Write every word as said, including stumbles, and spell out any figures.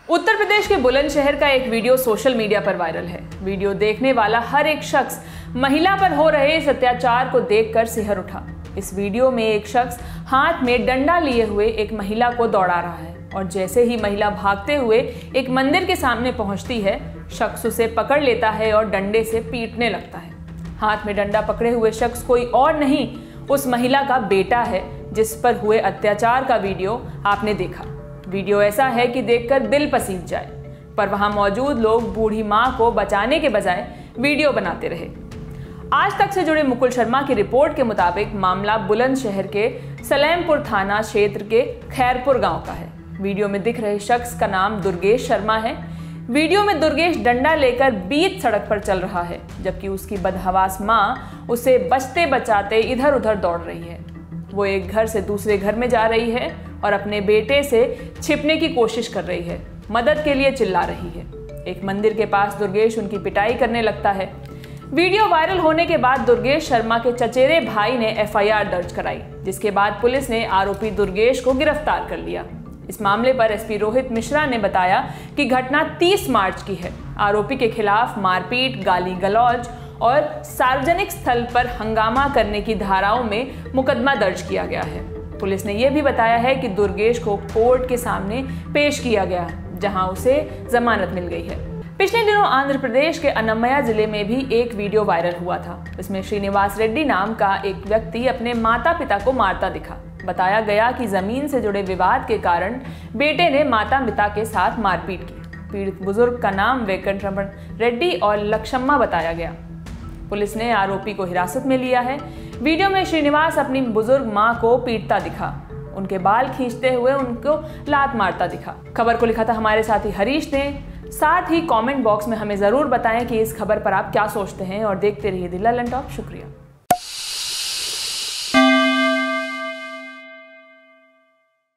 उत्तर प्रदेश के बुलंदशहर का एक वीडियो सोशल मीडिया पर वायरल है। वीडियो देखने वाला हर एक शख्स महिला पर हो रहे इस अत्याचार को देखकर सिहर उठा। इस वीडियो में एक शख्स हाथ में डंडा लिए हुए एक महिला को दौड़ा रहा है और जैसे ही महिला भागते हुए एक मंदिर के सामने पहुंचती है, शख्स उसे पकड़ लेता है और डंडे से पीटने लगता है। हाथ में डंडा पकड़े हुए शख्स कोई और नहीं, उस महिला का बेटा है जिस पर हुए अत्याचार का वीडियो आपने देखा। वीडियो ऐसा है कि देखकर दिल पसीज जाए, पर वहां मौजूद लोग बूढ़ी मां को बचाने के बजाय वीडियो बनाते रहे। आज तक से जुड़े मुकुल शर्मा की रिपोर्ट के मुताबिक मामला बुलंदशहर के सलेमपुर थाना क्षेत्र के खैरपुर गांव का है। वीडियो में दिख रहे शख्स का नाम दुर्गेश शर्मा है। वीडियो में दुर्गेश डंडा लेकर बीच सड़क पर चल रहा है, जबकि उसकी बदहवास मां उसे बचते बचाते इधर उधर दौड़ रही है। वो एक घर से दूसरे घर में जा रही है और अपने बेटे से छिपने की कोशिश कर रही है, मदद के लिए चिल्ला रही है। एक मंदिर के पास दुर्गेश उनकी पिटाई करने लगता है। वीडियो वायरल होने के बाद दुर्गेश शर्मा के चचेरे भाई ने एफ आई आर दर्ज कराई, जिसके बाद पुलिस ने आरोपी दुर्गेश को गिरफ्तार कर लिया। इस मामले पर एस पी रोहित मिश्रा ने बताया कि घटना तीस मार्च की है। आरोपी के खिलाफ मारपीट, गाली गलौज और सार्वजनिक स्थल पर हंगामा करने की धाराओं में मुकदमा दर्ज किया गया है। पुलिस ने यह भी बताया है कि दुर्गेश को कोर्ट के सामने पेश किया गया, जहां उसे जमानत मिल गई है। पिछले दिनों आंध्र प्रदेश के अनमया जिले में भी एक वीडियो वायरल हुआ था। इसमें श्रीनिवास रेड्डी नाम का एक व्यक्ति अपने माता पिता को मारता दिखा। बताया गया कि जमीन से जुड़े विवाद के कारण बेटे ने माता पिता के साथ मारपीट की। पीड़ित बुजुर्ग का नाम वेंकटरमण रेड्डी और लक्ष्मम्मा बताया गया। पुलिस ने आरोपी को हिरासत में लिया है। वीडियो में श्रीनिवास अपनी बुजुर्ग मां को पीटता दिखा, उनके बाल खींचते हुए उनको लात मारता दिखा। खबर को लिखा था हमारे साथी हरीश ने। साथ ही कमेंट बॉक्स में हमें जरूर बताएं कि इस खबर पर आप क्या सोचते हैं और देखते रहिए द ललन टॉक। शुक्रिया।